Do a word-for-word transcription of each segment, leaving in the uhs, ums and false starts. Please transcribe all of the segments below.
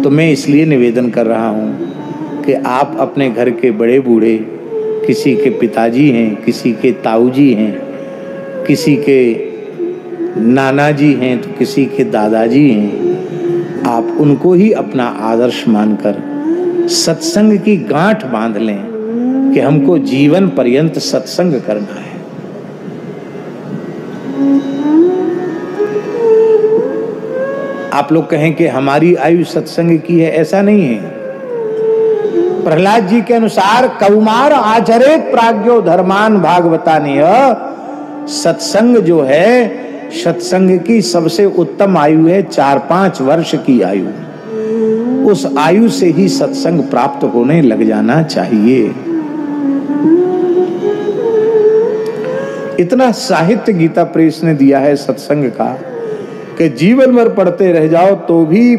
तो मैं इसलिए निवेदन कर रहा हूँ कि आप अपने घर के बड़े बूढ़े, किसी के पिताजी हैं, किसी के ताऊजी हैं, किसी के नाना जी हैं, तो किसी के दादाजी हैं, आप उनको ही अपना आदर्श मानकर सत्संग की गांठ बांध लें कि हमको जीवन पर्यंत सत्संग करना है। आप लोग कहें कि हमारी आयु सत्संग की है, ऐसा नहीं है। प्रहलाद जी के अनुसार कौमार आचरेत प्राज्ञो धर्मान भागवतानीय, सत्संग जो है, सत्संग की सबसे उत्तम आयु है चार पांच वर्ष की आयु। उस आयु से ही सत्संग प्राप्त होने लग जाना चाहिए। इतना साहित्य गीता प्रेस ने दिया है सत्संग का कि जीवन भर पढ़ते रह जाओ तो भी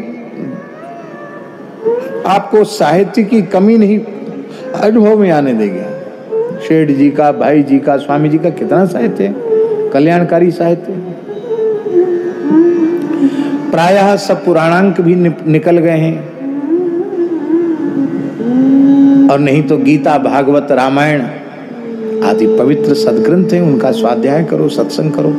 आपको साहित्य की कमी नहीं अनुभव में आने देगी। शेठ जी का, भाई जी का, स्वामी जी का कितना साहित्य है, कल्याणकारी साहित्य। प्रायः सब पुराणांक भी निकल गए हैं, और नहीं तो गीता, भागवत, रामायण आदि पवित्र सदग्रंथ हैं, उनका स्वाध्याय करो, सत्संग करो,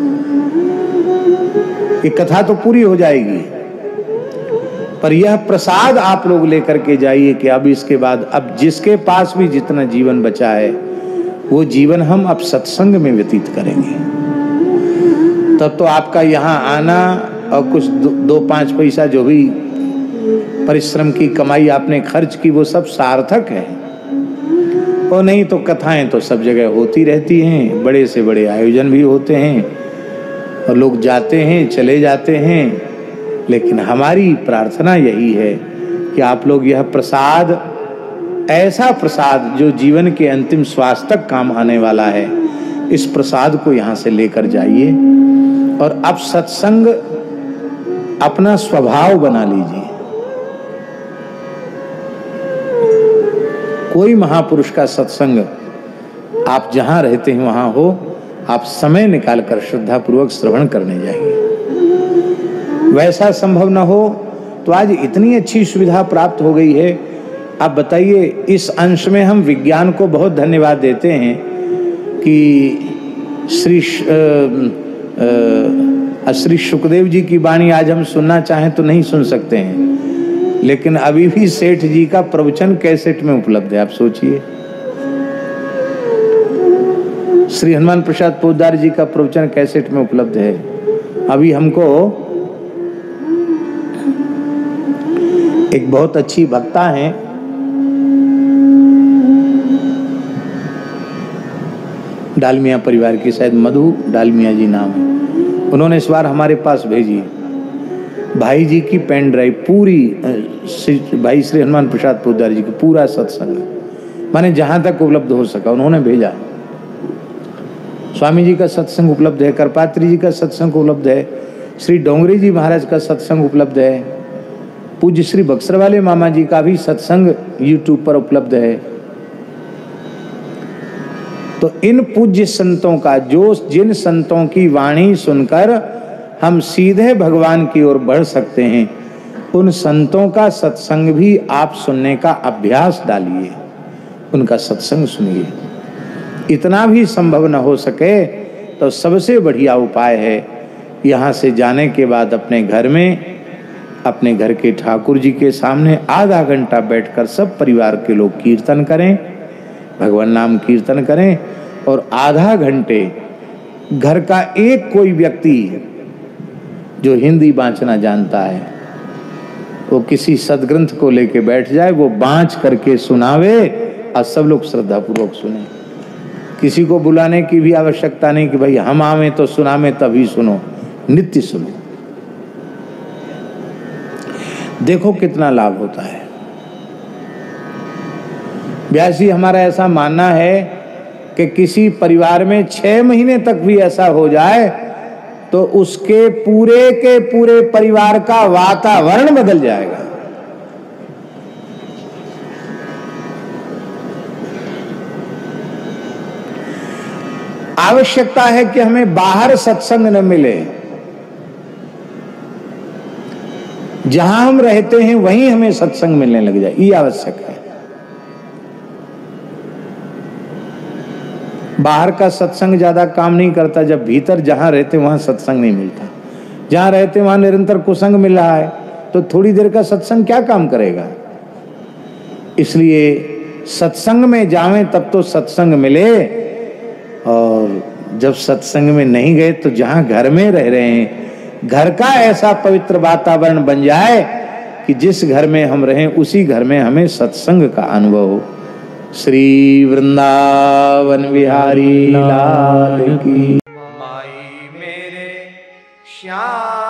ये कथा तो पूरी हो जाएगी। पर यह प्रसाद आप लोग लेकर के जाइए कि अब इसके बाद, अब जिसके पास भी जितना जीवन बचा है, वो जीवन हम अब सत्संग में व्यतीत करेंगे। तब तो आपका यहाँ आना और कुछ दो, दो पांच पैसा जो भी परिश्रम की कमाई आपने खर्च की, वो सब सार्थक है। और नहीं तो कथाएं तो सब जगह होती रहती हैं, बड़े से बड़े आयोजन भी होते हैं और लोग जाते हैं, चले जाते हैं। लेकिन हमारी प्रार्थना यही है कि आप लोग यह प्रसाद, ऐसा प्रसाद जो जीवन के अंतिम श्वास तक काम आने वाला है, इस प्रसाद को यहाँ से लेकर जाइए और अब सत्संग अपना स्वभाव बना लीजिए। कोई महापुरुष का सत्संग आप जहाँ रहते हैं वहाँ हो, आप समय निकालकर श्रद्धा पूर्वक श्रवण करने जाइए। वैसा संभव न हो तो आज इतनी अच्छी सुविधा प्राप्त हो गई है। आप बताइए, इस अंश में हम विज्ञान को बहुत धन्यवाद देते हैं कि श्री श्री सुखदेव जी की वाणी आज हम सुनना चाहें तो नहीं सुन सकते हैं, लेकिन अभी भी सेठ जी का प्रवचन कैसेट में उपलब्ध है। आप सोचिए, श्री हनुमान प्रसाद पोद्दार जी का प्रवचन कैसेट में उपलब्ध है। अभी हमको एक बहुत अच्छी वक्ता हैं, डालमिया परिवार की, शायद मधु डालमिया जी नाम है, उन्होंने इस बार हमारे पास भेजी भाई जी की पेन ड्राइव पूरी, भाई श्री हनुमान प्रसाद पोद्दार जी की पूरा सत्संग, माने जहां तक उपलब्ध हो सका उन्होंने भेजा। स्वामी जी का सत्संग उपलब्ध है, करपात्री जी का सत्संग उपलब्ध है, श्री डोंगरी जी महाराज का सत्संग उपलब्ध है, पूज्य श्री बक्सर वाले मामा जी का भी सत्संग यूट्यूब पर उपलब्ध है। तो इन पूज्य संतों का, जो जिन संतों की वाणी सुनकर हम सीधे भगवान की ओर बढ़ सकते हैं, उन संतों का सत्संग भी आप सुनने का अभ्यास डालिए, उनका सत्संग सुनिए। इतना भी संभव न हो सके तो सबसे बढ़िया उपाय है, यहाँ से जाने के बाद अपने घर में, अपने घर के ठाकुर जी के सामने आधा घंटा बैठकर सब परिवार के लोग कीर्तन करें, भगवान नाम कीर्तन करें, और आधा घंटे घर का एक कोई व्यक्ति जो हिंदी बाँचना जानता है, वो किसी सदग्रंथ को लेके बैठ जाए, वो बाँच करके सुनावे और सब लोग श्रद्धा पूर्वक सुने। किसी को बुलाने की भी आवश्यकता नहीं कि भाई हम आवे तो सुनावे, तभी सुनो, नित्य सुनो। देखो कितना लाभ होता है। व्यास जी, हमारा ऐसा मानना है कि किसी परिवार में छह महीने तक भी ऐसा हो जाए तो उसके पूरे के पूरे परिवार का वातावरण बदल जाएगा। आवश्यकता है कि हमें बाहर सत्संग न मिले। जहां हम रहते हैं वहीं हमें सत्संग मिलने लग जाए, ये आवश्यक है। बाहर का सत्संग ज्यादा काम नहीं करता, जब भीतर जहां रहते वहां सत्संग नहीं मिलता। जहां रहते वहां निरंतर कुसंग मिल रहा है, तो थोड़ी देर का सत्संग क्या काम करेगा। इसलिए सत्संग में जावें तब तो सत्संग मिले, और जब सत्संग में नहीं गए तो जहां घर में रह रहे हैं, घर का ऐसा पवित्र वातावरण बन जाए कि जिस घर में हम रहें उसी घर में हमें सत्संग का अनुभव हो। श्री वृंदावन बिहारी लाल की। माई मेरे श्याम